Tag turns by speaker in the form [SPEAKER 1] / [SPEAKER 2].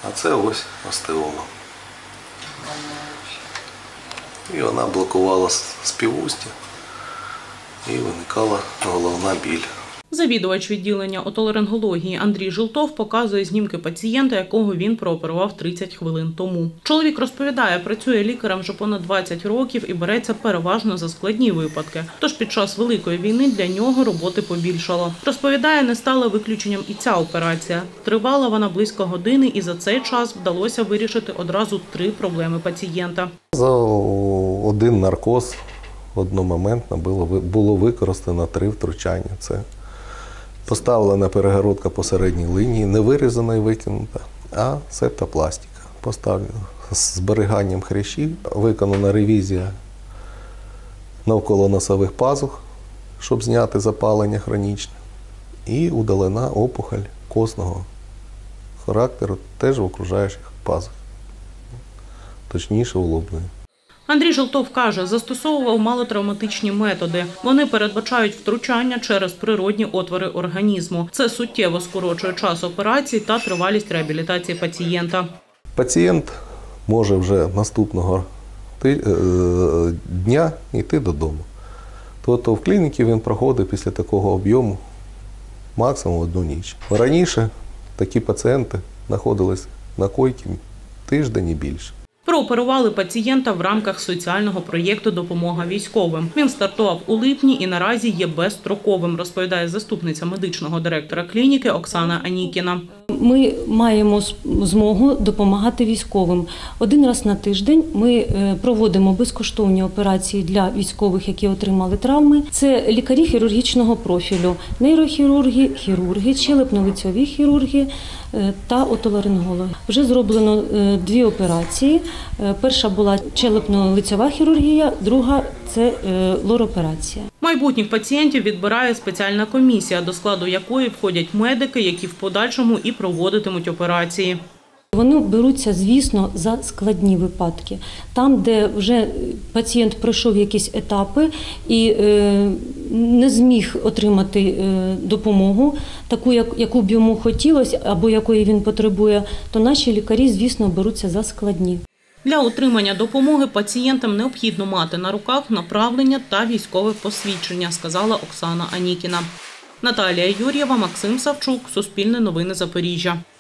[SPEAKER 1] А це ось остеома. І вона блокувала співустя і виникала головна біль.
[SPEAKER 2] Завідувач відділення отоларингології Андрій Жилтов показує знімки пацієнта, якого він прооперував 30 хвилин тому. Чоловік розповідає, працює лікарем вже понад 20 років і береться переважно за складні випадки. Тож під час Великої війни для нього роботи побільшало. Розповідає, не стала виключенням і ця операція. Тривала вона близько години і за цей час вдалося вирішити одразу 3 проблеми пацієнта.
[SPEAKER 1] За один наркоз одномоментно було використано 3 втручання. Це поставлена перегородка посередній лінії, не вирізана і викинута, а септопластика. Поставлена з зберіганням хрящів, виконана ревізія навколо носових пазух, щоб зняти запалення хронічне, і удалена опухоль костного характеру теж в окружаючих пазухах, точніше у лобної.
[SPEAKER 2] Андрій Жилтов каже, застосовував малотравматичні методи. Вони передбачають втручання через природні отвори організму. Це суттєво скорочує час операцій та тривалість реабілітації пацієнта.
[SPEAKER 1] Пацієнт може вже наступного дня йти додому. Тобто в клініці він проходить після такого об'єму максимум 1 ніч. Раніше такі пацієнти знаходились на койці тиждень і більше.
[SPEAKER 2] Прооперували пацієнта в рамках соціального проєкту «Допомога військовим». Він стартував у липні і наразі є безстроковим, розповідає заступниця медичного директора клініки Оксана Анікіна.
[SPEAKER 3] Ми маємо змогу допомагати військовим. 1 раз на тиждень ми проводимо безкоштовні операції для військових, які отримали травми. Це лікарі хірургічного профілю, нейрохірурги, хірурги, щелепно-лицьові хірурги та отоларингологи. Вже зроблено 2 операції. Перша була щелепно-лицьова хірургія, друга – це лор-операція.
[SPEAKER 2] Майбутніх пацієнтів відбирає спеціальна комісія, до складу якої входять медики, які в подальшому і проводитимуть операції.
[SPEAKER 3] Вони беруться, звісно, за складні випадки. Там, де вже пацієнт пройшов якісь етапи і не зміг отримати допомогу, таку, яку б йому хотілося або якої він потребує, то наші лікарі, звісно, беруться за складні.
[SPEAKER 2] Для отримання допомоги пацієнтам необхідно мати на руках направлення та військове посвідчення, сказала Оксана Анікіна. Наталія Юр'єва, Максим Савчук, Суспільне новини Запоріжжя.